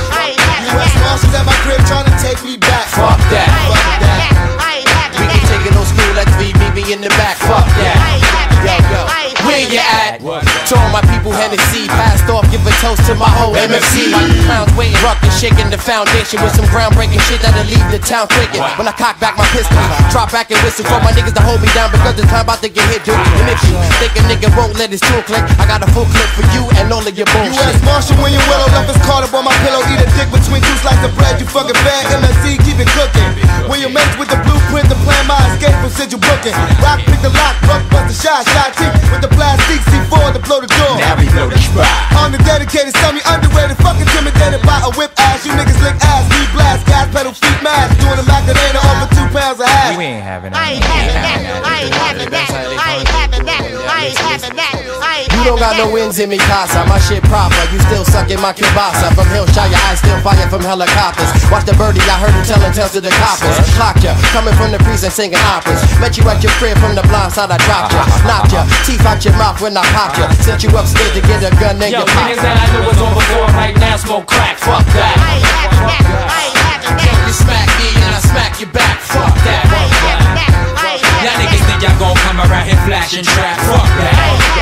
U S Marshals at my crib trying to take me back. Fuck that. Fuck that. We can take it on school, let's meet me in the back. Fuck that. Yo, yo, where you at? To all my people, Hennessy, passed off, give a toast. toast to my whole M F C. While you clowns waiting, rockin', shaking the foundation with some groundbreaking shit that'll leave the town quaking. When I cock back my pistol, drop back and whistle for my niggas to hold me down because the time about to get hit, dude. And if you think a nigga won't let his tool click, I got a full clip for you and all of your bullshit. U S Marshal when you willow left his caught up on my pillow. Eat a dick between two slices of bread, you fucking bad. M F C, keep it cooking. When you're mates with the blueprint to plan my escape from Central Brooklyn. Rock, pick the lock, rock, bust the shot, shot teeth with the plastic C four to blow the door. Now we blow the spot. I'm the dedicated, semi underrated, fuck intimidated by a whip ass. You niggas lick ass, we blast, gas pedal, feet mask. Doing a Macarena over two pounds of hash. We ain't having that. I ain't having that. I ain't having that. I ain't having that. I ain't having that. You don't got no wins in me, casa. My shit proper. You still sucking my kielbasa. From Hillshire, I still fire from helicopters. Watch the birdie, I heard him telling tales to the coppers. Clocked ya, coming from the precinct singing operas. Met you at your crib from the blind side, I dropped ya. Knocked ya, teeth out your mouth when I popped ya. Sent you upstairs to get a gun and Yo, your pop. niggas that I knew was on before right now smoke crack. Fuck that. I ain't having that. I ain't having that. You smack me and I smack you back. Fuck that. I ain't having that. I ain't having Y'all niggas think y'all gon' come around here flashing trap. Fuck that.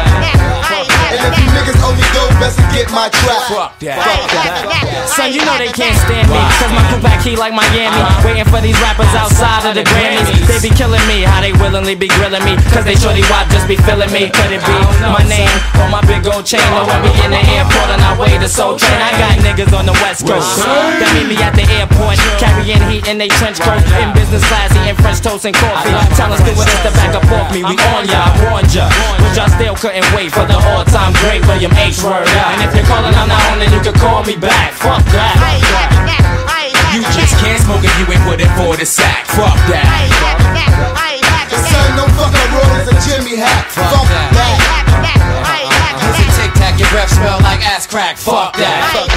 And if you niggas owe me dough, best to get my trap. Fuck that. Son, you know they can't stand me, cause my crew back here like Miami, waiting for these rappers outside of the Grammys. They be killing me, how they willingly be grilling me, cause they shorty wop just be feeling me. Could it be my name or my big old chain, or when we in the airport on our way to Soul Train? I got niggas on the west coast that meet me at the airport, carrying heat in they trench coats, in business class eating French toast and coffee. Tell us stewardess to back up off me, we on ya, I warned ya, but y'all still couldn't wait for the all-time great William H. Word up. And if you're calling I'm not on, then you can call me back. Fuck that. You just can't smoke if you ain't put it for the sack. Fuck that. The son don't fuck a roll as a Jimmy hat. Fuck that. Does it tic tac, your breath smell like ass crack. Fuck that.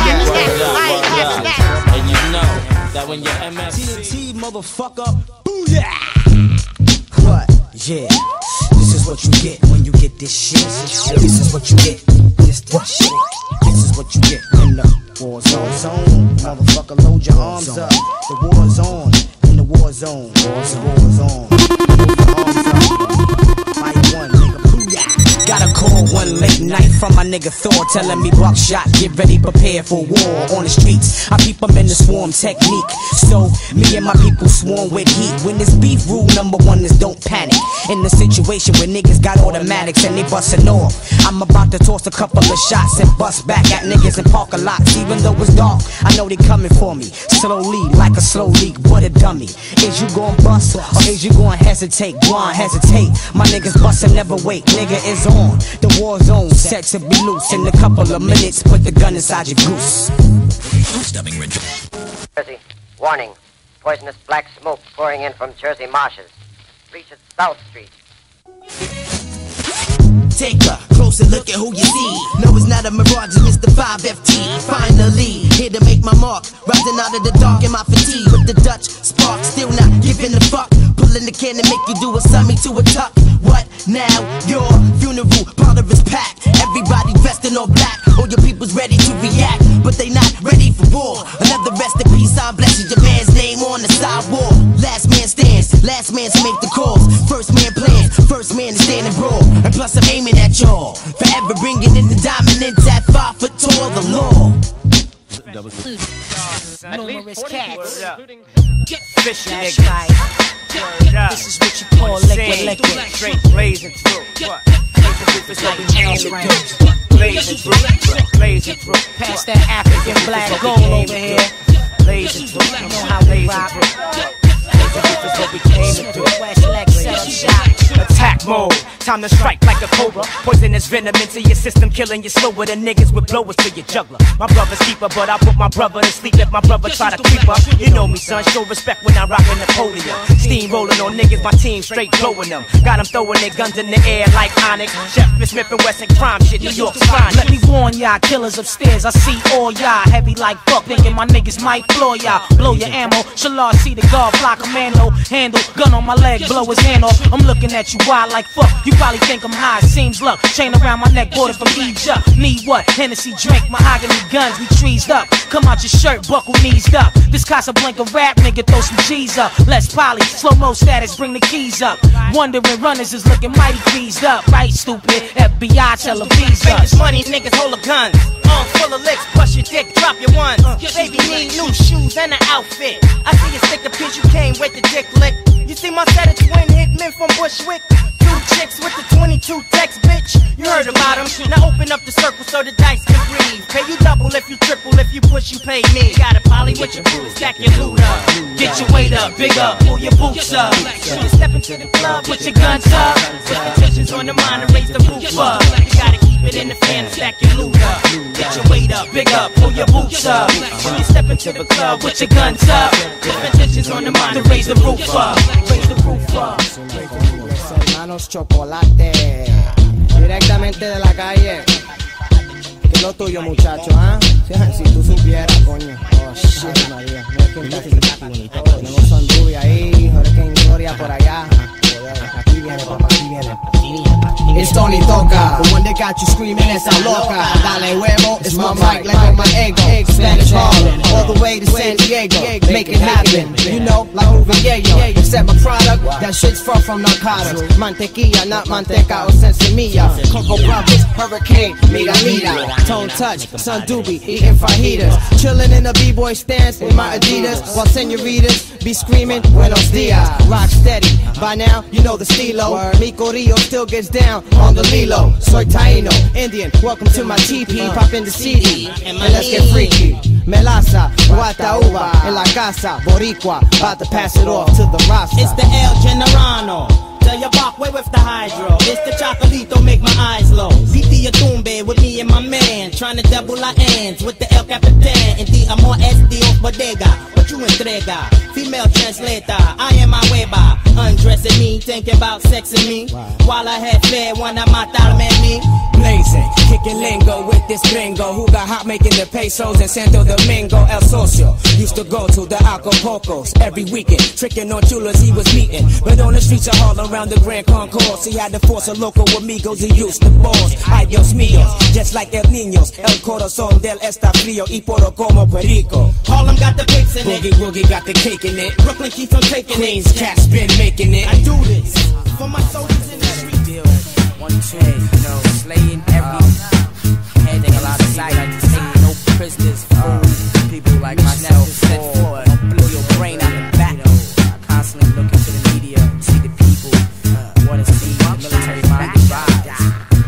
And you know that when you're M F C, T N T, motherfucker. Booyah! What? Yeah. This is what you get when you get this shit. This is what you get. This this shit. This is what you get in the war zone. Zone, motherfucker, load your arms up. The war's on. In the war zone. The war's on. Load your arms up. Fight one, nigga. Booyah! Got a call one late night from my nigga Thor, telling me buckshot, get ready, prepare for war on the streets. I peep them in the swarm technique, so me and my people swarm with heat. When this beef, rule number one is don't panic. In the situation where niggas got automatics and they bustin' off, I'm about to toss a couple of shots and bust back at niggas in parking lots. Even though it's dark, I know they coming for me. Slowly, like a slow leak, what a dummy. Is you gon' bust or is you gon' hesitate? Go on, hesitate. My niggas bustin', never wait. Nigga is on. The war zone set to be loose. In a couple of minutes, put the gun inside your goose. Jersey, warning. Poisonous black smoke pouring in from Jersey marshes. Reaches South Street. Take a closer look at who you see. No, it's not a mirage, it's Mister five F T. Finally, here to make my mark. Rising out of the dark in my fatigue with the Dutch spark. Still not giving a fuck. Pulling the can and make you do a summy to a tuck. What now? Your funeral parlor is packed. Everybody dressed in all black. All your people's ready to react, but they not ready for war. Another rest in peace, I'm blessed. Your man's name on the sidewalk. Last man stands, last man to make the calls. First man plans, first man to stand and brawl. And plus I'm aiming at y'all, forever bringing in the dominance at five foot tall, the law. Numerous cats. Get fishy, That's nigga. right. This is what you call liquid liquid. Straight blazing through. What? It's what we aim to do. Blazing through. Blazing through. Pass that African black gold over here. Blazing through. You know how we rock. It's what we came to do. Westlake set up shop. Attack mode, time to strike like a cobra. Poisonous venom into your system, killing you slower than niggas with blowers to your juggler. My brother's keeper, but I put my brother to sleep if my brother try to creep up. You know me, son, show respect when I rockin' Napoleon. Steam rolling on niggas, my team straight blowing them. Got them throwing their guns in the air like Onyx. Chef Smith and Wesson crime shit, New York's fine. Let me warn y'all, killers upstairs. I see all y'all heavy like fuck, thinking my niggas might floor y'all. Blow your ammo. Shallah, see the guard, fly commando, handle, gun on my leg, blow his hand off. I'm looking at you wild like fuck. You probably think I'm high, seems luck. Chain around my neck, bought it from Egypt. Need what? Hennessy drink, mahogany guns, we trees up. Come out your shirt, buckle knees up. This Casablanca rap nigga, throw some G's up. Less poly, slow-mo status, bring the keys up. Wondering runners is looking mighty pleased up. Right, stupid, F B I tell a visa. Make this money, niggas hold a gun. Arms full of licks, bust your dick, drop your ones. Baby need new shoes and an outfit. I see you stick the pitch, you came with the dick lick. You see my set of twin hitmen from Bushwick. Two chicks with the twenty-two text, bitch. You heard about them. Now open up the circle so the dice can breathe. Pay you double if you triple, if you push, you pay me. Got a poly with your boots, stack your loot up. Get your weight up, big up, pull your boots up. When you step into the club, Put your guns up. put the tensions on the mind and raise the roof up. You gotta keep it in the fan and stack your loot up. Get your weight up, big up, pull your boots up. When you step into the club, Put your guns up. put the tensions on the mind To and raise the roof up. Raise the roof up. Hermanos Chocolate, directamente de la calle. ¿Qué es lo tuyo, muchacho? ¿Ah? Si tú supieras, coño. Oh, shit, María. Mira quién está aquí. Tenemos Sondubia ahí, Hurricane Gloria por allá. Aquí viene, papá, aquí viene. It's Tony Toca, the one that got you screaming esa loca. Dale huevo, it's my mic, let go my ego. Spanish Harlem, all the way to San Diego. Make it happen, you know, like Uvieyo. Except my product, that shit's far from narcotics. Mantequilla, not manteca or sensimilla. Coco Brothers, Hurricane, mira mira. Tone Touch, Sun Doobie, eating fajitas. Chilling in a B-boy stance with my Adidas. While senoritas be screaming, buenos dias. Rock steady, by now, you know the stilo. Mi Corillo still gets down on the Lilo. Soy Taino, Indian, welcome to my T P. Pop in the C D, and let's get freaky. Melaza, Guata Uva, en la casa, Boricua, about to pass it off to the roster. It's the El Generano. Tell your Barkway with the hydro. It's the Chocolito, make my eyes low. P T Yatumbe with me and my man. Trying to double our ends with the El Capitan. And the Amor Este of Bodega. What you entrega? Female translator, I am my weba. Undressing me, thinking about sexing me. While I had fed, wanna matarme me. Blazing, kicking lingo with this gringo who got hot making the pesos in Santo Domingo. El Socio used to go to the Acapulcos every weekend, tricking on chulas he was meeting. But on the streets of Harlem, around the Grand Concourse, he had to force a local amigos he used to boss. Ay Dios míos, just like El Niños, El Corazón del Está Frío y Poro como Perico. Harlem got the pics in it. Boogie Woogie got the cake in it. Brooklyn keeps on taking Queens, it. Cat's been making it. I do this for my soldiers in the street. One, two, you know, slaying every head and a lot of sight. Taking no prisoners, fools, people like myself. Set forward, blow your brain out the back. I constantly look into the media, see the people, uh, wanna see the military minded rise.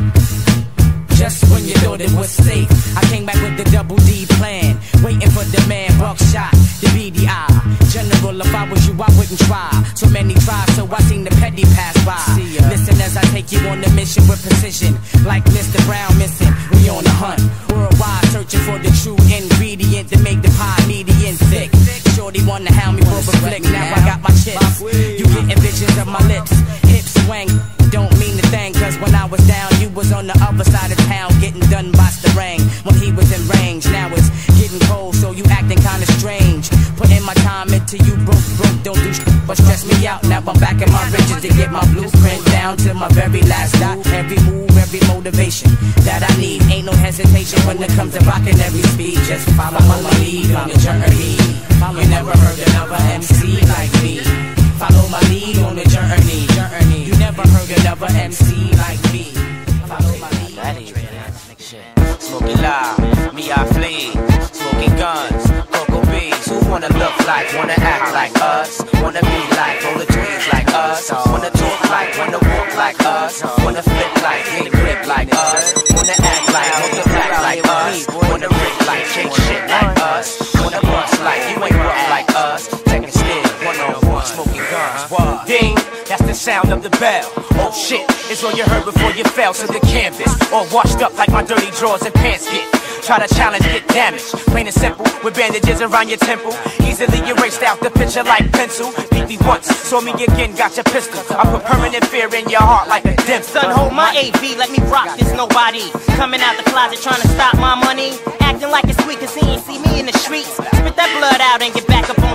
Just when you thought it was safe, I came back with the double D plan, waiting for the man Buckshot, the B D I. General, if I was you, I wouldn't try. So many tries, so I seen the petty pass by. Listen as I take you on the mission with precision, like Mister Brown missing. We on the hunt, worldwide searching for the true ingredient to make the pie median thick. Shorty wanna hound me for a flick, now I got my chips. You getting visions of my lips, hips swing. Don't mean a thing, cause when I was down, you was on the other side of town, getting done by Starang. When he was in range, now it's getting cold, so you acting kinda strange. Putting my time into you, broke, broke, don't do shit, but stress me out. Now I'm back in my riches to get my blueprint down to my very last dot. Every move, every motivation that I need, ain't no hesitation when it comes to rocking every speed. Just follow my lead on the journey. You never heard another M C like me. Follow my lead on the journey. Journey. You never heard another M C like me. Follow my lead. That ain't Smoking loud, me I flee. Smoking guns, cocoa bees. Who wanna look like, wanna act like us? Wanna be like, roll the trees like us? Wanna talk like, wanna walk like us? Wanna flip like, get grip like us? Wanna act like, hold the back like us? Wanna rip like, shake shit like us? Wanna bust like, you ain't rough like us? Taking still, one on one, smoking guns. What? Ding, that's the sound of the bell. Oh shit, it's all you heard before you fell to the canvas. All washed up like my dirty drawers and pants get. Try to challenge, get damaged. Plain and simple, with bandages around your temple. Easily erased out the picture like pencil. Beat me once, saw me again, got your pistol. I put permanent fear in your heart like a dim. Son, hold my A V, let me rock this nobody. Coming out the closet trying to stop my money. Acting like it's sweet cause he ain't see me in the streets. Spit that blood out and get back up on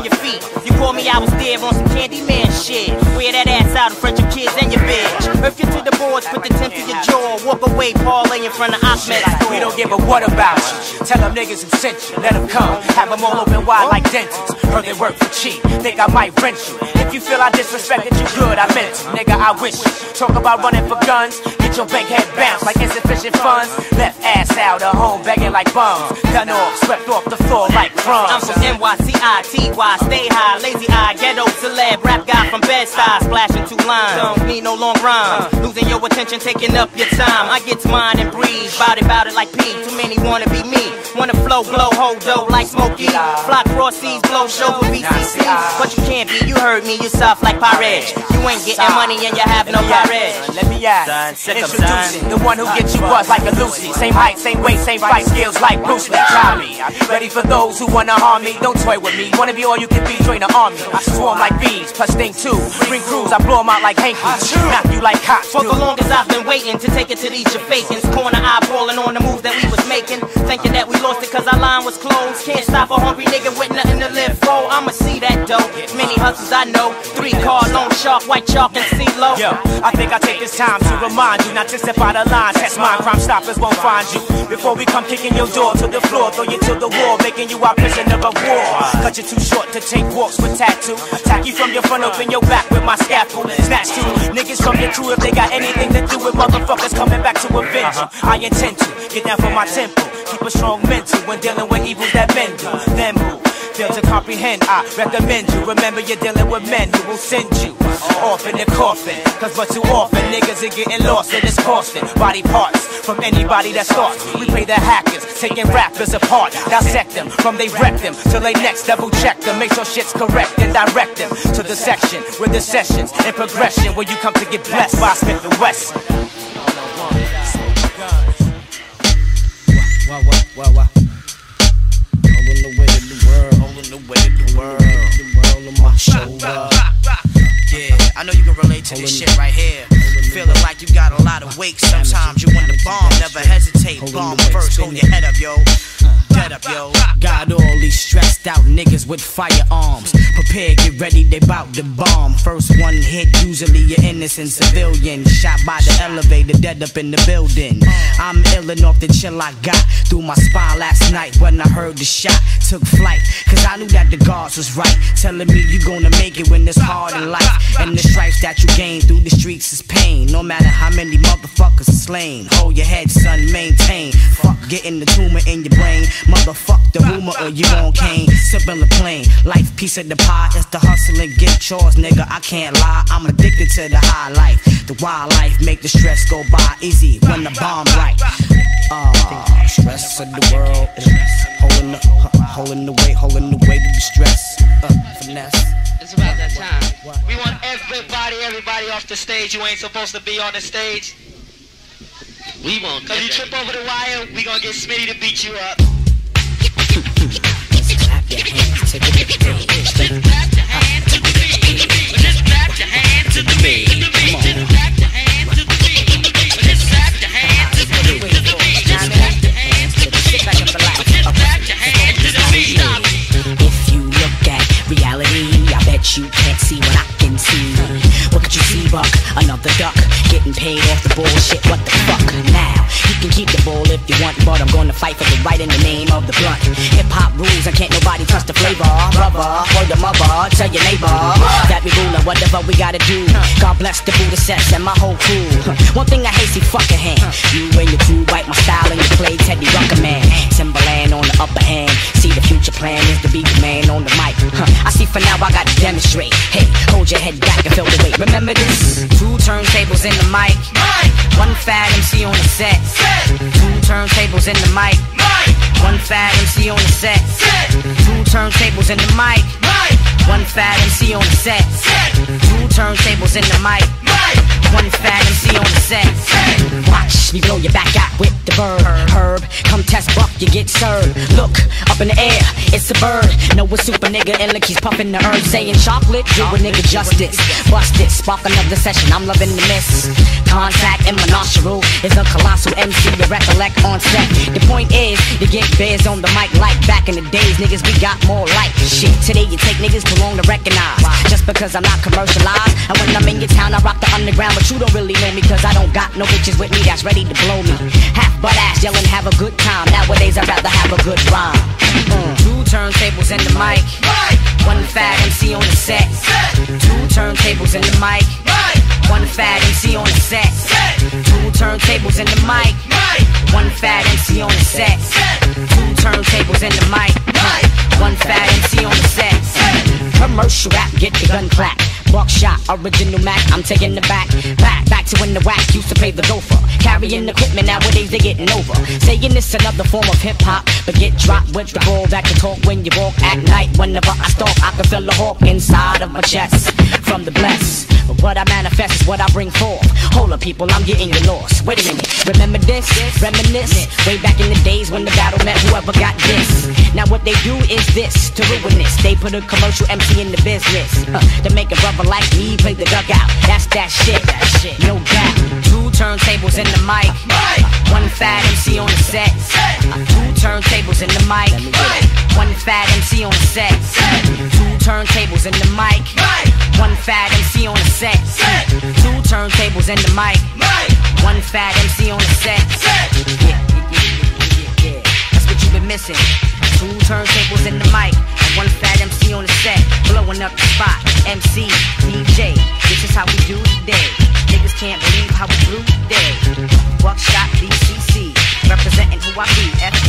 on your feet. You call me, I was there on some Candyman shit. Wear that ass out in front of kids and your bitch. If you to the boards, put the tent to your jaw. Walk away, parlay in front of Ahmed. We don't give a what about you. Tell them niggas who sent you, let them come. Have them all open wide like dentists. Heard they work for cheap, think I might rent you. If you feel I disrespected you good, I meant to. Nigga, I wish you. Talk about running for guns, get your bank head bounced like insufficient funds. Left ass out of home begging like bums. Done off, swept off the floor like crumbs. I'm from N Y C I T Y, stay high, lazy eye, ghetto celeb, rap guy from Bed-Stuy, splashing two lines. Don't need no long rhymes, losing your attention, taking up your time. I get mine and breathe, bout it, bout it like P. Too many wanna be me, wanna flow, blow, hold dough like Smokey. Fly cross seas, blow show with B C C. But you can't be, you heard me, you soft like Pirate. You ain't getting money and you have no Pirate. Let me ask, introducing the one who gets you buzzed like a Lucy. Same height, same weight, same fight skills like Bruce Lee. Try me, I be ready for those who wanna harm me. Don't toy with me, wanna be all you can be, join the army. I swarm like bees, plus sting too. Bring crews, I blow them out like hankies. Knock you like cops. For the longest I've been waiting to take it to these Jamaicans. Corner eyeballing on the moves that we was making. Thinking that we lost it cause our line was closed. Can't stop a hungry nigga with nothing to live for. I'ma see that dough. Many hustles I know. Three cars, loan shark, white chalk, and CeeLo. Yo, I think I take this time to remind you not to step out of line. Test mine, crime stoppers won't find you. Before we come kicking your door to the floor, throw you to the wall, making you our prisoner of war. Cut you too short to take walks with tattoo. Attack you from your front, open your back with my scaffold. Snatch two niggas from your crew if they got anything to do with motherfuckers coming back to avenge you. I intend to get down from my temple, keep a strong mental when dealing with evils that men do. Them who fail to comprehend, I recommend you. Remember you're dealing with men who will send you off in the coffin. Cause but too often niggas are getting lost and it's costing body parts from anybody that starts. We play the hackers, taking rappers apart, dissect them from they wreck them till they next double check them. Make sure shit's correct and direct them to the section with the sessions and progression where you come to get blessed by Smith and Wesson. Wah, wah, wah, wah. Holding the weight of the world, holding the weight of the world, the world on my shoulder. Yeah, I know you can relate to this shit right here. Feeling like you got a lot of weight. Sometimes you want to bomb, never hesitate. Bomb first, hold your head up, yo. Dead up, yo. Got all these stressed out niggas with firearms. Prepare, get ready, they bout to bomb. First one hit, usually you're innocent civilian. Shot by the elevator, dead up in the building. I'm illin' off the chill I got through my spine last night when I heard the shot. Took flight, cause I knew that the guards was right. Telling me you gonna make it when it's hard in life. And the stripes that you gain through the streets is pain. No matter how many motherfuckers are slain. Hold your head, son, maintain. Fuck getting the tumor in your brain. Motherfuck the rumor or you on cane. Sippin' the plane, life piece of the pie. It's the hustle and get chores, nigga, I can't lie. I'm addicted to the high life. The wild life make the stress go by easy when the bomb right. Uh, stress of the world, holding the, holding the weight, holding the weight of the stress. Uh, finesse. It's about that time. We want everybody, everybody off the stage who ain't supposed to be on the stage. We won't. Cause you trip over the wire, we gonna get Smitty to beat you up. Let's clap your hands to the beat. Let's clap your hands to the beat. Let's clap your hands to the beat. Let's clap your hands to the beat. Let's clap your hands to the beat. Let's clap your hands to the beat. Let's clap your hands to the beat. If you look at reality, I bet you can't see what I can see. What could you see, Buck? Another duck getting paid off the bullshit. What the fuck? Now you can keep the ball if you want, but I'm gonna fight for the right in the name of the blunt. Hip hop rules and can't nobody trust the flavor. Brother, word the mother, tell your neighbor that we rulin' whatever we gotta do. God bless the Buddha sets and my whole crew. One thing I hate, see fucking hand. You and your crew bite my style and you play Teddy Ruckerman. Timberland on the upper hand. See the future plan is to be the man on the mic. Huh. I see for now I gotta demonstrate. Hey, hold your head back and feel the weight. Remember this? Two turntables in the mic. One fat M C on the set. Two turntables in the mic. One fat M C on the set. Two turntables in the mic. One fat M C on the set. Two turntables in the mic. One fat M C on the set. Watch me blow your back out with the bird. Herb, come test Buck, you get served. Look, up in the air, it's a bird. Know a super nigga and look, he's puffing the herb. Saying chocolate, do a nigga justice. Bust it, spark another session, I'm loving the miss. Contact and my nostril is a colossal M C to recollect on set. The point is, to get bears on the mic like back in the days. Niggas, we got more like shit. Today you take niggas too long to recognize. Just because I'm not commercialized. And when I'm in your town, I rock the underground, but you don't really know me, cause I don't got no bitches with me that's ready to blow me. Half butt ass yelling, have a good time. Nowadays I'd rather have a good rhyme. Mm. Two turntables and the mic. One fat M C on the set. Two turntables and the mic. One fat M C on the set. Two turntables and the mic. One fat M C on the set. Two turntables and the mic. One fat M C on the set. Commercial rap, get the gun clap. Buckshot, original Mac, I'm taking the back. Back, back to when the whack used to pay the gopher. Carrying equipment, nowadays they getting over. Saying this another form of hip hop, but get dropped with the ball that can talk when you walk at night. Whenever I stalk, I can feel the hawk inside of my chest from the bless. But what I manifest is what I bring forth. Hold up, people, I'm getting you lost. Wait a minute, remember this? Reminisce way back in the days when the battle met whoever got this. Now what they do is this to ruin this. They put a commercial M C in the business uh, to make a brother like me play the dugout. That's that shit, that shit, no doubt. Two turntables in the mic, one fat M C on the set. Two turntables in the mic, one fat M C on the set. Two turntables in the mic, one fat M C on the set. Two turntables in the mic, one fat M C on the set. Yeah, yeah, yeah, yeah, yeah. That's what you've been missing. Two turntables in the mic, one fat M C on the set, blowing up the spot. M C, D J, this is how we do today. Niggas can't believe how we blew today. Buckshot, B C C, representing who I be. F